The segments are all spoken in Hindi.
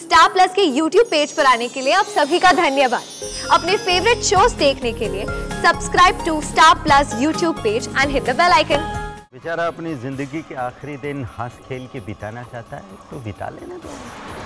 स्टार प्लस के YouTube पेज पर आने के लिए आप सभी का धन्यवाद। अपने फेवरेट शोज देखने के लिए subscribe to Star Plus YouTube page and hit the bell icon. बेचारा अपनी जिंदगी के आखिरी दिन हंस खेल के बिताना चाहता है तो बिता लेना दो।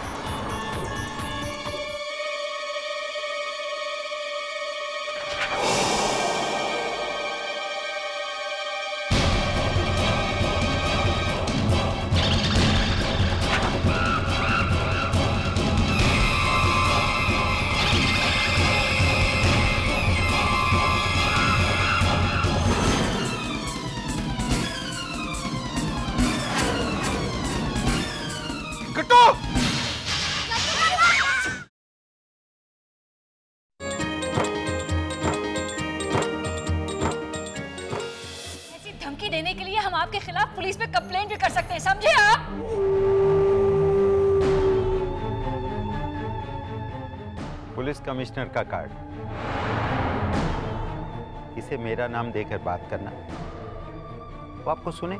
धमकी देने के लिए हम आपके खिलाफ पुलिस में कंप्लेंट भी कर सकते हैं, समझे आप? पुलिस कमिश्नर का कार्ड, इसे मेरा नाम देकर बात करना, वो आपको सुने?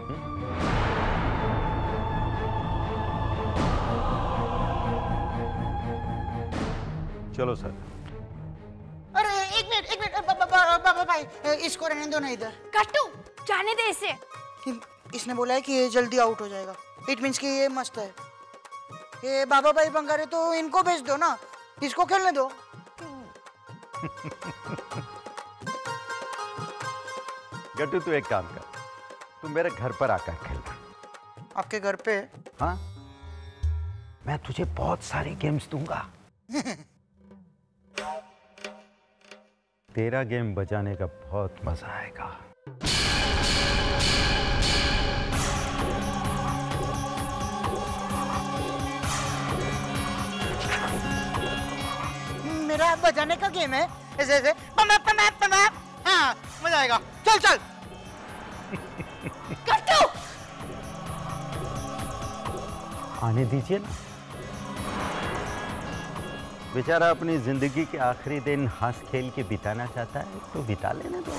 चलो सर। अरे एक मिनट बाबा भाई, इसको रहने दो ना इधर। कट्टू, जाने दे इसे। इसने बोला है कि ये जल्दी आउट हो जाएगा। इट मीन्स कि ये मस्त है। ये बाबा भाई बंगारे तो इनको भेज दो ना, इसको खेलने दो। गट्टू तू एक काम कर, तू मेरे घर पर आकर खेलना। आपके घर पे? हाँ, मैं तुझे बहुत सारे गेम्स दूंगा। तेरा गेम बजाने का बहुत मजा आएगा। मेरा बजाने का गेम है, ऐसे ऐसे हाँ, मजा आएगा। चल चल। कट्टू, आने दीजिए ना। बेचारा अपनी जिंदगी के आखिरी दिन हंस खेल के बिताना चाहता है तो बिता लेना दो।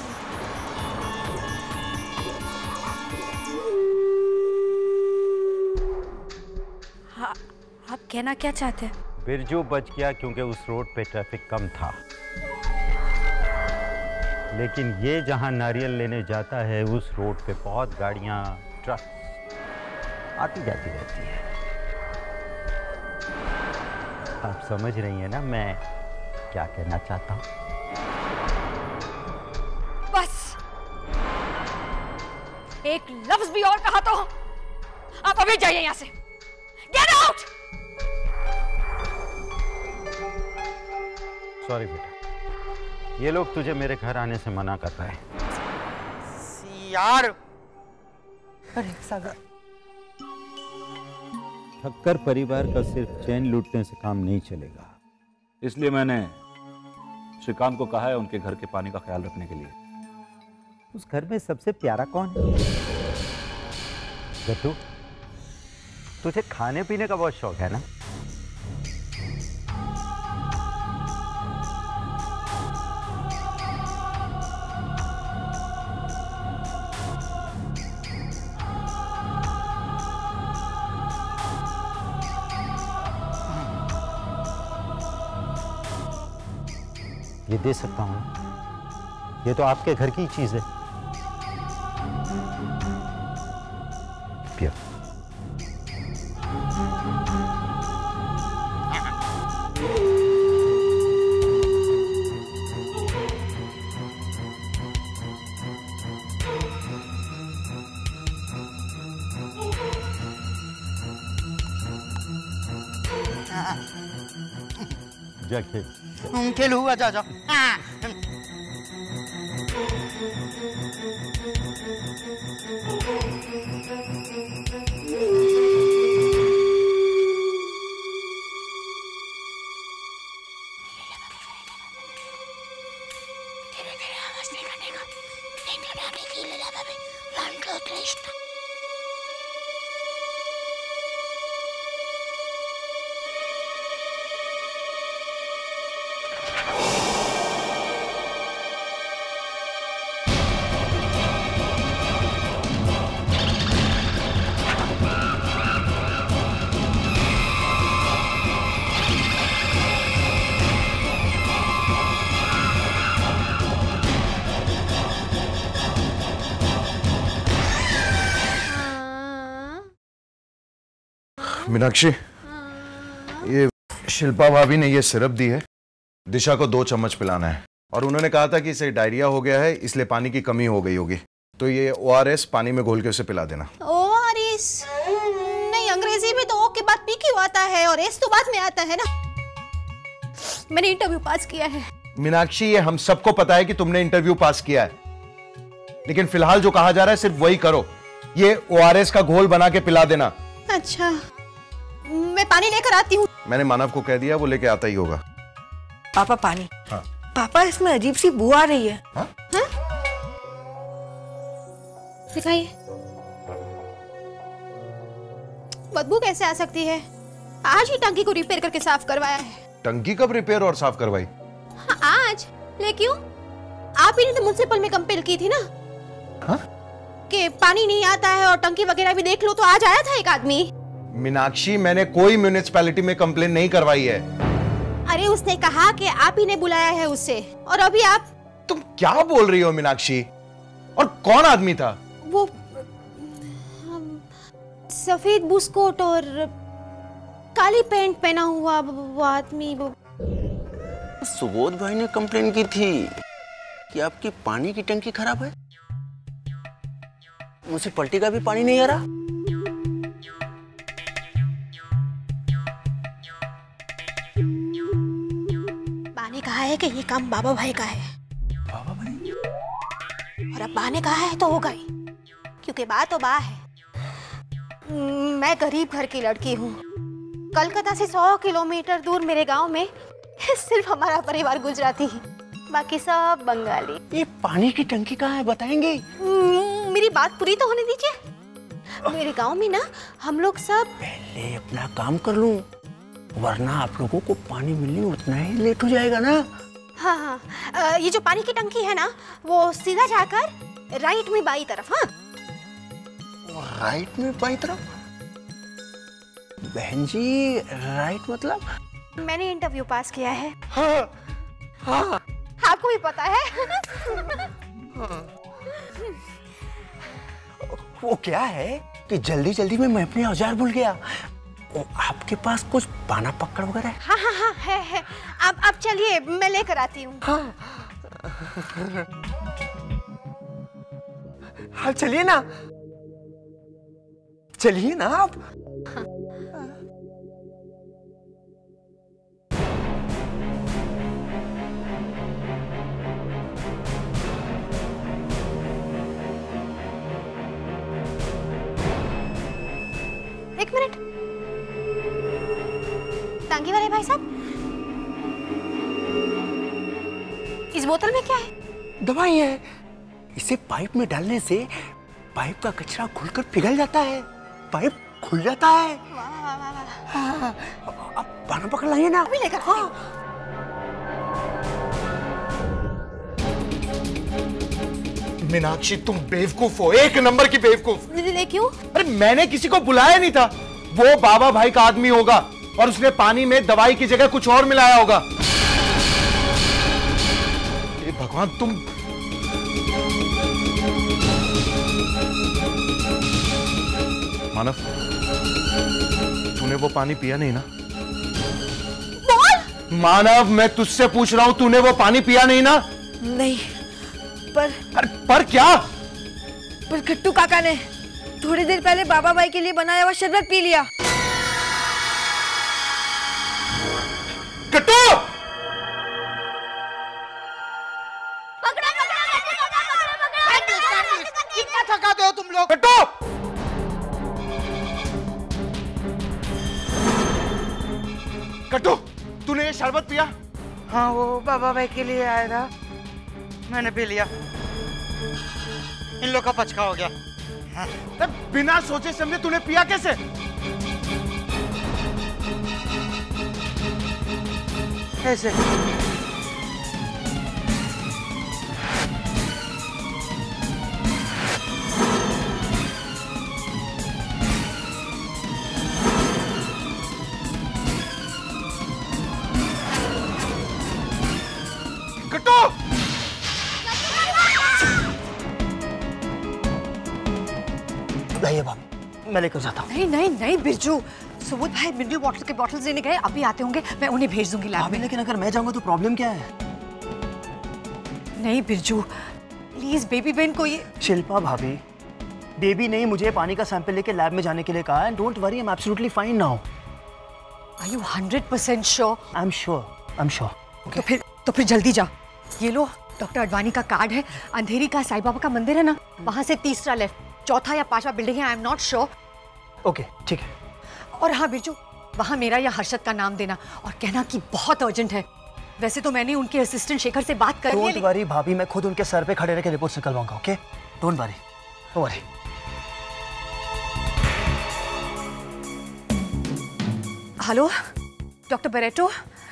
हाँ, आप कहना क्या चाहते हैं? बिरजू बच गया क्योंकि उस रोड पे ट्रैफिक कम था, लेकिन ये जहां नारियल लेने जाता है उस रोड पे बहुत गाड़ियां, ट्रक आती जाती रहती है। आप समझ रही हैं ना मैं क्या कहना चाहता हूं? बस एक लफ्ज भी और कहा तो आप अभी जाइए यहां से। Get out. सॉरी बेटा, ये लोग तुझे मेरे घर आने से मना कर रहे हैं। यार, अरे सागर, ठक्कर परिवार का सिर्फ चैन लूटने से काम नहीं चलेगा। इसलिए मैंने श्रीकांत को कहा है उनके घर के पानी का ख्याल रखने के लिए। उस घर में सबसे प्यारा कौन है? गट्टू, तुझे खाने पीने का बहुत शौक है ना? ये दे सकता हूं, ये तो आपके घर की चीज है। पियो। जा खेल। खेलू, आजा आजा। हाँ। मीनाक्षी, ये शिल्पा भाभी ने ये सिरप दी है, दिशा को 2 चम्मच पिलाना है और उन्होंने कहा था कि इसे डायरिया हो गया है इसलिए पानी की कमी हो गई होगी, तो ये ORS पानी में घोल के उसे पिला देना। ORS? नहीं, अंग्रेजी में तो ओ के बाद पी क्यों आता है और एस तो बाद में आता है ना। मैंने इंटरव्यू पास किया है। मीनाक्षी, ये हम सबको पता है कि तुमने इंटरव्यू पास किया है, लेकिन फिलहाल जो कहा जा रहा है सिर्फ वही करो। ये ORS का घोल बना के पिला देना। अच्छा, मैं पानी लेकर आती हूँ। मैंने मानव को कह दिया, वो लेके आता ही होगा। पापा पानी। हाँ। पापा, इसमें अजीब सी बू आ रही है। हाँ? हाँ? दिखाइए। बदबू कैसे आ सकती है? आज ही टंकी को रिपेयर करके साफ करवाया है। टंकी कब रिपेयर और साफ करवाई? हाँ, आज। ले क्यों? आप ही ने तो म्युनिसिपल में कंप्लेन की थी ना। हाँ? कि पानी नहीं आता है और टंकी वगैरह भी देख लो, तो आज आया था एक आदमी। मीनाक्षी, मैंने कोई म्युनिसिपैलिटी में कंप्लेन नहीं करवाई है। अरे उसने कहा कि आप ही ने बुलाया है उससे, और अभी आप। तुम क्या बोल रही हो मीनाक्षी? और कौन आदमी था? वो सफेद बुस्कोट और काली पैंट पहना हुआ वो आदमी। वो सुबोध भाई ने कंप्लेन की थी कि आपकी पानी की टंकी खराब है, म्युनिसिपैलिटी का भी पानी नहीं आ रहा। बा ने कहा है कि ये काम बाबा भाई का है। बाबा भाई? और अब बा ने कहा है तो होगा ही, क्योंकि बा तो बा है। मैं गरीब घर की लड़की हूँ। कलकत्ता से 100 किलोमीटर दूर मेरे गांव में सिर्फ हमारा परिवार गुजराती है, बाकी सब बंगाली। ये पानी की टंकी कहाँ है, बताएंगे? मेरी बात पूरी तो होने दीजिए। मेरे गांव में ना हम लोग सब। पहले अपना काम कर लूं, वरना आप लोगों को पानी मिलने में उतना ही लेट हो जाएगा ना। हाँ हाँ, ये जो पानी की टंकी है ना, वो सीधा जाकर राइट में बाई तरफ। हाँ, राइट में बाई तरफ? बहन जी, राइट मतलब? मैंने इंटरव्यू पास किया है। हाँ, हाँ। आपको भी पता है। हाँ। वो क्या है कि जल्दी जल्दी में मैं अपने औजार भूल गया। आपके पास कुछ पाना पकड़ वगैरह है? हाँ हाँ हाँ, है। आप चलिए, मैं लेकर आती हूँ। हाँ। हाँ, चलिए ना, चलिए ना आप। हाँ। एक मिनट, टांगी वाले भाई साहब, इस बोतल में क्या है? दवाई है। इसे पाइप में डालने से पाइप का कचरा खुलकर पिघल जाता है, पाइप खुल जाता है। हाँ, अब पाना पकड़ लाइए ना। अभी लेकर। हाँ। मीनाक्षी, तुम बेवकूफ हो, एक नंबर की बेवकूफ। क्यों? अरे मैंने किसी को बुलाया नहीं था, वो बाबा भाई का आदमी होगा और उसने पानी में दवाई की जगह कुछ और मिलाया होगा। हे भगवान, तुम। मानव, तूने वो पानी पिया नहीं ना? बोल। मानव, मैं तुझसे पूछ रहा हूं, तूने वो पानी पिया नहीं ना? नहीं, पर क्या? पर किट्टू काका ने थोड़ी देर पहले बाबा भाई के लिए बनाया हुआ शरबत पी लिया। किट्टू! कितना थकाते हो तुम लोग? किट्टू! किट्टू, तूने ये शरबत पिया? हाँ, वो बाबा भाई के लिए आया था, मैंने पी लिया। इन लोग का पचका हो गया। हाँ। बिना सोचे समझे तूने पिया कैसे? ऐसे। किट्टू! लाइए बाप, मैं लेकर जाता हूँ। नहीं नहीं नहीं बिरजू, सुबोध भाई मिनरल वाटर के बॉटल्स लेने गए, अभी आते होंगे, मैं उन्हें भेज दूंगी लैब में। लेकिन अगर मैं जाऊंगा तो प्रॉब्लम क्या है? नहीं बिरजू, प्लीज बेबी बहन को ये। शिल्पा भाभी, बेबी ने मुझे पानी का सैंपल लेके लैब में जाने के लिए कहा है। Don't worry, I am absolutely fine now. Are you 100% sure? I am sure. तो फिर जल्दी जा। ये लो, डॉक्टर अडवाणी का कार्ड है, अंधेरी का साईं बाबा का मंदिर है ना, वहां से तीसरा लेफ्ट, चौथा या पांचवा बिल्डिंग है, I am not sure. Okay ठीक है। और हाँ बिरजू, वहाँ मेरा या हर्षद का नाम देना और कहना कि बहुत अर्जेंट है। वैसे तो मैंने उनके असिस्टेंट शेखर से बात कर ली है। डोंट वरी भाभी, मैं खुद उनके सर पे खड़े रह के रिपोर्ट निकलवाऊंगा। Okay, don't worry, don't worry. Hello doctor Barreto,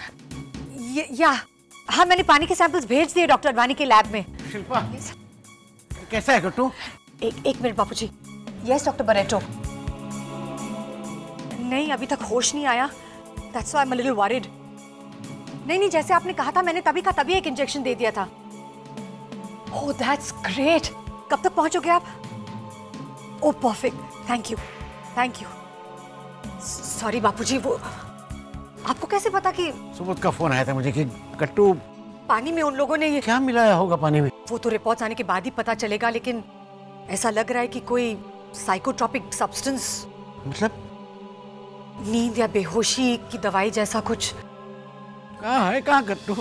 हाँ मैंने पानी के सैंपल्स भेज दिए डॉक्टर अडवाणी के लैब में। शिल्पा, कैसा है गट्टू? एक minute Bapuji. Yes doctor Barreto. नहीं, अभी तक होश नहीं आया। That's why I'm a little worried. नहीं, जैसे आपने कहा था मैंने तभी का तभी एक इंजेक्शन दे दिया था। Oh, that's great. कब तक पहुंचोगे आप? Oh, perfect. Thank you. Sorry Bapuji, वो आपको कैसे पता कि? सुबोध का फोन आया था मुझे कि गट्टू पानी में उन लोगों ने ये क्या मिलाया होगा पानी में? वो तो रिपोर्ट्स आने के बाद ही पता चलेगा, लेकिन ऐसा लग रहा है कि कोई साइकोट्रोपिक सब्सटेंस, मतलब नींद या बेहोशी की दवाई जैसा कुछ। कहाँ गट्टू?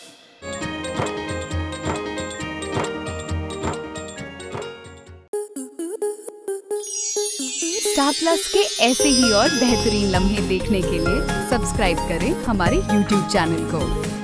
स्टार प्लस के ऐसे ही और बेहतरीन लम्हे देखने के लिए सब्सक्राइब करें हमारे YouTube चैनल को।